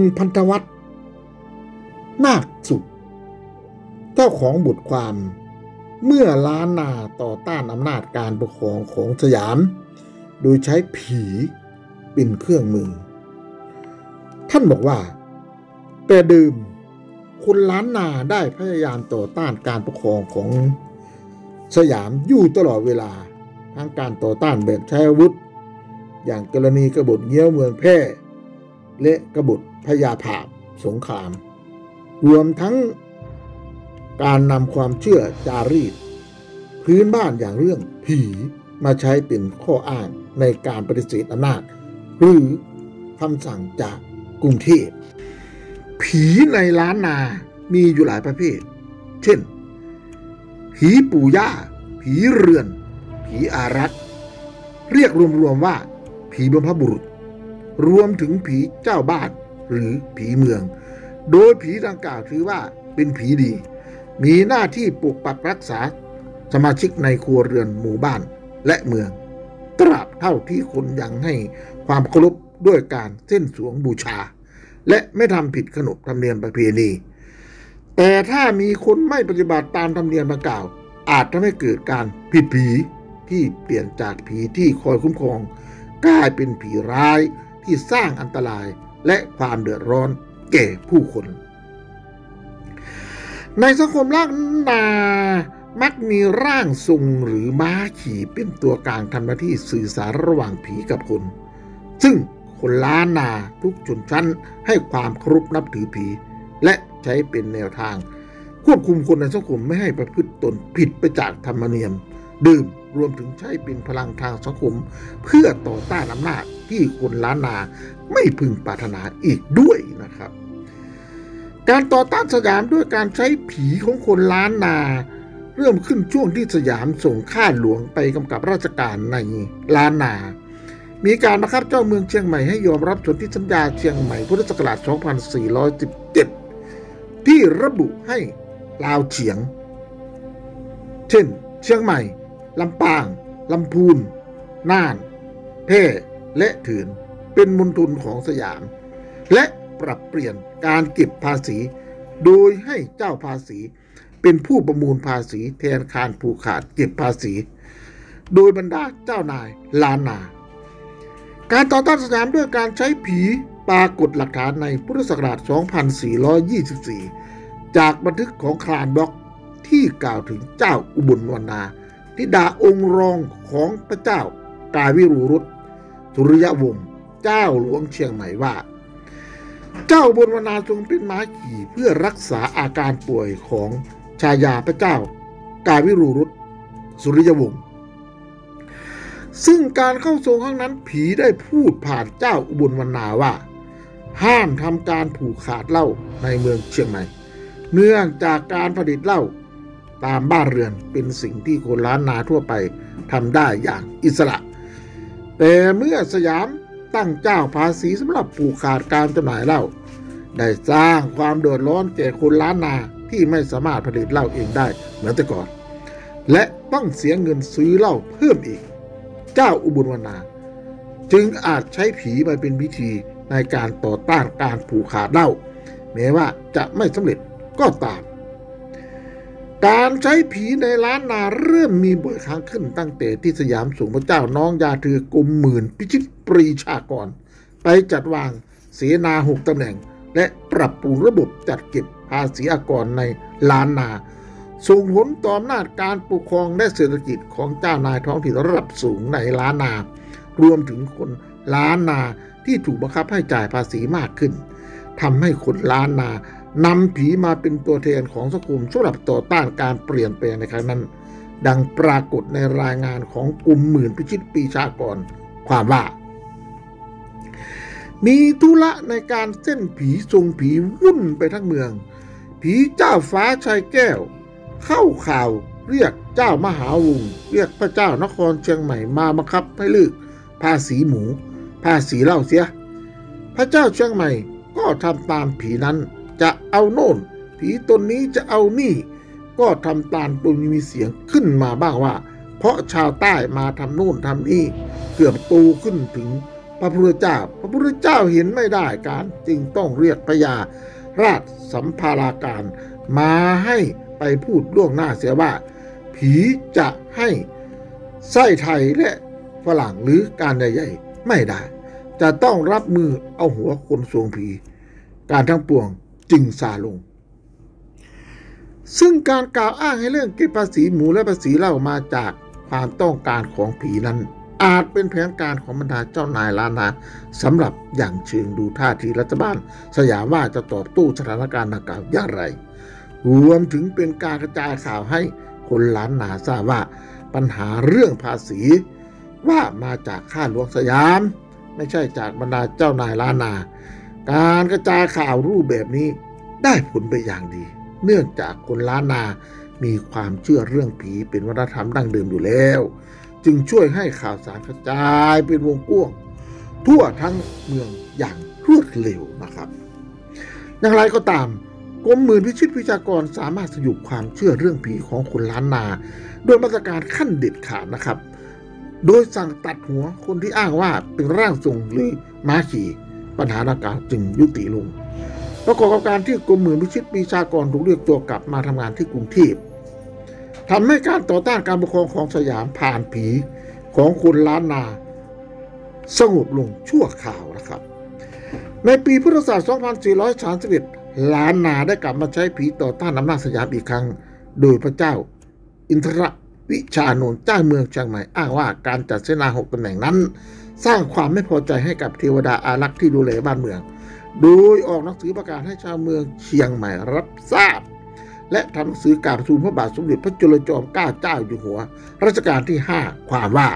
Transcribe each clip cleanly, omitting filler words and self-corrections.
พันธวัฒน์นาคสุขเจ้าของบทความเมื่อล้านนาต่อต้านอำนาจการปกครองของสยามโดยใช้ผีเป็นเครื่องมือท่านบอกว่าแต่เดิมคนล้านนาได้พยายามต่อต้านการปกครองของสยามอยู่ตลอดเวลาทั้งการต่อต้านแบบใช้อาวุธอย่างกรณีกบฏเงี้ยวเมืองแพร่และกบฏพญาภาพสงครามรวมทั้งการนำความเชื่อจารีตพื้นบ้านอย่างเรื่องผีมาใช้เป็นข้ออ้างในการปฏิเสธอำนาจหรือคำสั่งจากกรุงเทพผีในล้านนามีอยู่หลายประเภทเช่นผีปู่ย่าผีเรือนผีอารักษ์เรียกรวมๆว่าผีบรรพบุรุษรวมถึงผีเจ้าบ้านหรือผีเมืองโดยผีดังกล่าวถือว่าเป็นผีดีมีหน้าที่ปกปักรักษาสมาชิกในครัวเรือนหมู่บ้านและเมืองตราบเท่าที่คนยังให้ความเคารพด้วยการเส้นสวงบูชาและไม่ทำผิดขนบธรรมเนียมประเพณีแต่ถ้ามีคนไม่ปฏิบัติตามธรรมเนียมดังกล่าวอาจทำให้เกิดการผิดผีที่เปลี่ยนจากผีที่คอยคุ้มครองกลายเป็นผีร้ายที่สร้างอันตรายและความเดือดร้อนแก่ผู้คนในสังคมล้านนามักมีร่างทรงหรือม้าขี่เป็นตัวกลางทำหน้าที่สื่อสารระหว่างผีกับคนซึ่งคนล้านนาทุกชนชั้นให้ความเคารพนับถือผีและใช้เป็นแนวทางควบคุมคนในสังคมไม่ให้ประพฤติตนผิดไปจากธรรมเนียมเดิมรวมถึงใช้เป็นพลังทางสังคมเพื่อต่อต้านอำนาจที่คนล้านนาไม่พึงปรารถนาอีกด้วยนะครับการต่อต้านสยามด้วยการใช้ผีของคนล้านนาเริ่มขึ้นช่วงที่สยามส่งข้าหลวงไปกำกับราชการในล้านนามีการบังคับเจ้าเมืองเชียงใหม่ให้ยอมรับสนธิสัญญาเชียงใหม่พุทธศักราช 2417 ที่ระบุให้ลาวเฉียงเช่นเชียงใหม่ลำปางลำพูนน่านแพร่และเถือนเป็นมณฑลของสยามและปรับเปลี่ยนการเก็บภาษีโดยให้เจ้าภาษีเป็นผู้ประมูลภาษีแทนการผูกขาดเก็บภาษีโดยบรรดาเจ้านายล้านนาการต่อต้านสยามด้วยการใช้ผีปรากฏหลักฐานในพุทธศักราช 2424 จากบันทึกของคลานบล็อกที่กล่าวถึงเจ้าอุบลวรรณาธิดาองค์รองของพระเจ้ากาวิรูรุตสุริยวงศ์เจ้าหลวงเชียงใหม่ว่าเจ้าอุบลวรรณาทรงเป็นม้าขี่เพื่อรักษาอาการป่วยของชายาพระเจ้ากาวิรูรุตสุริยวงศ์ซึ่งการเข้าทรงครั้งนั้นผีได้พูดผ่านเจ้าอุบลวรรณาว่าห้ามทำการผูกขาดเหล้าในเมืองเชียงใหม่เนื่องจากการผลิตเหล้าตามบ้านเรือนเป็นสิ่งที่คนล้านนาทั่วไปทำได้อย่างอิสระแต่เมื่อสยามตั้งเจ้าภาษีสำหรับผูกขาดการจำหน่ายเหล้าได้สร้างความเดือดร้อนแก่คนล้านนาที่ไม่สามารถผลิตเหล้าเองได้เหมือนแต่ก่อนและต้องเสียเงินซื้อเหล้าเพิ่มอีกเจ้าอุบลวรรณาจึงอาจใช้ผีมาเป็นวิธีในการต่อต้านการผูกขาดเหล้าแม้ว่าจะไม่สำเร็จก็ตามการใช้ผีในล้านนาเริ่มมีบ่อยครั้งขึ้นตั้งแต่ที่สยามส่งพระเจ้าน้องยาเธอกรมหมื่นพิชิตปรีชากรไปจัดวางเสนา6 ตำแหน่งและปรับปรุงระบบจัดเก็บภาษีอากรในล้านนาส่งผลต่ออำนาจการปกครองและเศรษฐกิจของเจ้านายท้องถิ่นระดับสูงในล้านนารวมถึงคนล้านนาที่ถูกบังคับให้จ่ายภาษีมากขึ้นทำให้คนล้านนานำผีมาเป็นตัวแทนของสังคมสำหรับต่อต้านการเปลี่ยนแปลงในครั้งนั้นดังปรากฏในรายงานของกลุ่มหมื่นพิชิตปรีชากรความว่ามีธุระในการเส้นผีทรงผีวุ่นไปทั้งเมืองผีเจ้าฟ้าชายแก้วเข้าข่าวเรียกเจ้ามหาวงศ์เรียกพระเจ้านครเชียงใหม่มาบังคับให้เลิกภาษีหมูภาษีเหล้าเสียพระเจ้าเชียงใหม่ก็ทำตามผีนั้นจะเอาโน่นผีตนนี้จะเอานี่ก็ทำตามตัวมีเสียงขึ้นมาบ้างว่าเพราะชาวใต้มาทำโน่นทำนี่เกือบโตขึ้นถึงพระพุทธเจ้าเห็นไม่ได้การจึงต้องเรียกพญาราชสัมภาราการมาให้ไปพูดล่วงหน้าเสียว่าผีจะให้ไส้ไทยและฝรั่งหรือการใหญ่ๆไม่ได้จะต้องรับมือเอาหัวคนทรงผีการทั้งปวงจึงซาลงซึ่งการกล่าวอ้างให้เรื่องเก็บภาษีหมูและภาษีเหล้ามาจากความต้องการของผีนั้นอาจเป็นแผนการของบรรดาเจ้านายล้านนาสำหรับอย่างเชิงดูท่าทีรัฐบาลสยามว่าจะตอบโต้สถานการณ์ดังกล่าวอย่างไรรวมถึงเป็นการกระจายข่าวให้คนล้านนาทราบว่าปัญหาเรื่องภาษีว่ามาจากข้าหลวงสยามไม่ใช่จากบรรดาเจ้านายล้านนาการกระจายข่าวรูปแบบนี้ได้ผลไปอย่างดีเนื่องจากคนล้านนามีความเชื่อเรื่องผีเป็นวัฒนธรรมดั้งเดิมอยู่แล้วจึงช่วยให้ข่าวสารกระจายเป็นวงกว้างทั่วทั้งเมืองอย่างรวดเร็วนะครับอย่างไรก็ตามกรมหมื่นพิชิตวิชากรสามารถสยุบความเชื่อเรื่องผีของคนล้านนาโดยมาตรการขั้นเด็ดขาดนะครับโดยสั่งตัดหัวคนที่อ้างว่าเป็นร่างทรงหรือม้าขี่ปัญหาดังกล่าวจึงยุติลงประกอบกับการที่กรมหมื่นพิชิตวิชากรถูกเรียกตัวกลับมาทำงานที่กรุงเทพทำให้การต่อต้านการปกครองของสยามผ่านผีของคนล้านนาสงบลงชั่วคราวนะครับในปีพุทธศักราช 2431 ล้านนาได้กลับมาใช้ผีต่อต้านอำนาจสยามอีกครั้งโดยพระเจ้าอินทรวิชานนท์เจ้าเมืองเชียงใหม่อ้างว่าการจัดเสนา 6 ตำแหน่งนั้นสร้างความไม่พอใจให้กับเทวดาอารักษ์ที่ดูแลบ้านเมืองโดยออกหนังสือประกาศให้ชาวเมืองเชียงใหม่รับทราบและทำหนังสือกราบทูลพระบาทสมเด็จพระจุลจอมเกล้าเจ้าอยู่หัวรัชกาลที่ 5 ความว่า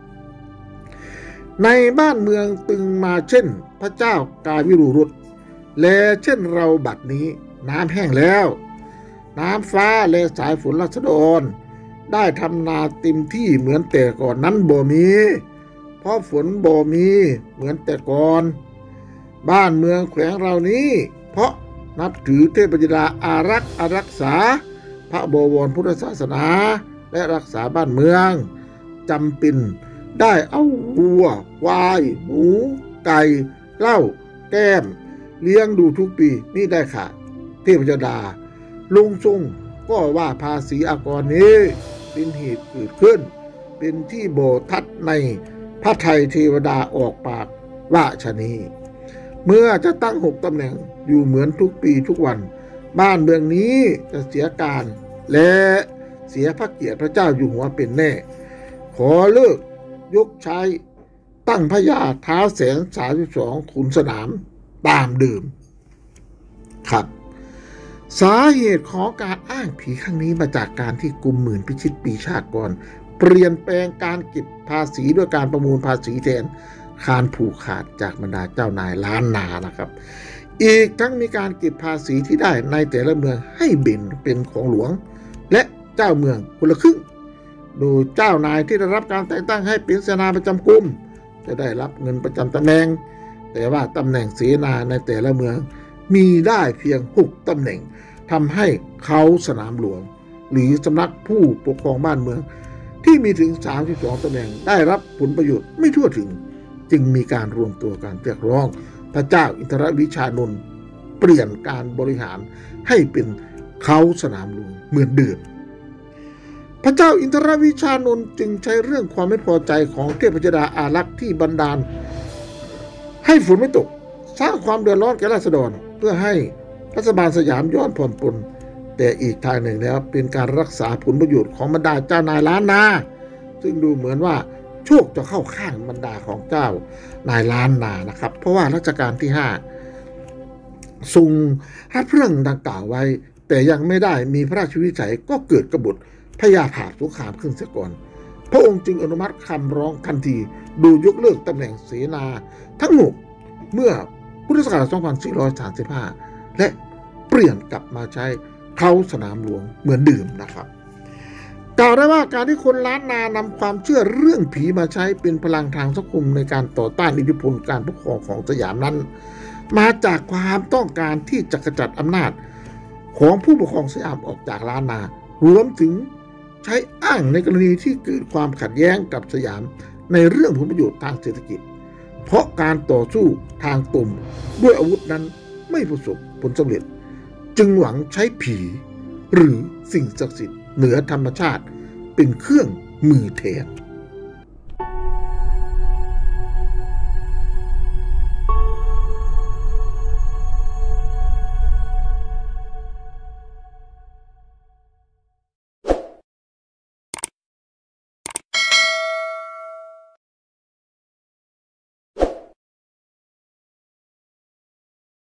ในบ้านเมืองตึงมาเช่นพระเจ้ากาวิรุฬและเช่นเราบัดนี้น้ำแห้งแล้วน้ำฟ้าและสายฝนราษฎรได้ทำนาเต็มที่เหมือนแต่ก่อนนั้นบ่มีเพราะฝนบ่มีเหมือนแต่ก่อนบ้านเมืองแขวงเรานี้เพราะนับถือเทพธิดาอารักษ์อารักษาพระบวรพุทธศาสนาและรักษาบ้านเมืองจำเป็นได้เอาวัวควายหมูไก่เหล้าแก้มเลี้ยงดูทุกปีนี่ได้ค่ะเทพธิดาลุงทรงก็ว่าภาษีอากรนี้เป็นเหตุเกิดขึ้นเป็นที่โบทัดในพระไทยเทวดาออกปากว่าชะนีเมื่อจะตั้ง 6 ตำแหน่งอยู่เหมือนทุกปีทุกวันบ้านเมืองนี้จะเสียการและเสียพระเกียรติพระเจ้าอยู่หัวเป็นแน่ขอเลิกยกใช้ตั้งพญาท้าวแสน32 ขุนสนามตามเดิมครับสาเหตุของการอ้างผีครั้งนี้มาจากการที่กรมหมื่นพิชิตปีชาติก่อนเปลี่ยนแปลงการเก็บภาษีด้วยการประมูลภาษีแทนการผูกขาดจากบรรดาเจ้านายล้านนานะครับอีกทั้งมีการเก็บภาษีที่ได้ในแต่ละเมืองให้เบ่งเป็นของหลวงและเจ้าเมืองคนละครึ่งโดยเจ้านายที่ได้รับการแต่งตั้งให้เป็นเสนาประจำกรมจะได้รับเงินประจำตำแหน่งแต่ว่าตำแหน่งเสนาในแต่ละเมืองมีได้เพียง 6 ตำแหน่งทำให้เขาสนามหลวงหรือสำนักผู้ปกครองบ้านเมืองที่มีถึง32 ตำแหน่งได้รับผลประโยชน์ไม่ทั่วถึงจึงมีการรวมตัวกันเรียกร้องพระเจ้าอินทรวิชานนท์เปลี่ยนการบริหารให้เป็นเขาสนามหลวงเหมือนเดิมพระเจ้าอินทรวิชานนท์จึงใช้เรื่องความไม่พอใจของเทพธิดาอารักษ์ที่บันดาลให้ฝนไม่ตกสร้างความเดือดร้อนแก่ราษฎรเพื่อให้รัฐบาลสยามย้อนผ่อนปลนแต่อีกทางหนึ่งแล้วเป็นการรักษาผลประโยชน์ของบรรดาเจ้านายล้านนาซึ่งดูเหมือนว่าโชคจะเข้าข้างบรรดาของเจ้านายล้านนานะครับเพราะว่ารัชกาลที่ 5ทรงรับเรื่องดังกล่าวไว้แต่ยังไม่ได้มีพระราชวินิจฉัยก็เกิดกบฏพญาผาสงครามขึ้นเสียก่อนพระองค์จึงอนุมัติคำร้องทันทีโดยยกเลิกตำแหน่งเสนาทั้งหมดเมื่อพุทธศักราช 2435 และเปลี่ยนกลับมาใช้เขาสนามหลวงเหมือนเดิมนะครับกล่าวได้ว่าการที่คนล้านนานำความเชื่อเรื่องผีมาใช้เป็นพลังทางสังคมในการต่อต้านอิทธิพลการปกครองของสยามนั้นมาจากความต้องการที่จะกระจัดอำนาจของผู้ปกครองสยามออกจากล้านนารวมถึงใช้อ้างในกรณีที่เกิดความขัดแย้งกับสยามในเรื่องผลประโยชน์ทางเศรษฐกิจเพราะการต่อสู้ทางตรงด้วยอาวุธนั้นไม่ประสบผลสำเร็จจึงหวังใช้ผีหรือสิ่งศักดิ์สิทธิ์เหนือธรรมชาติเป็นเครื่องมือแทน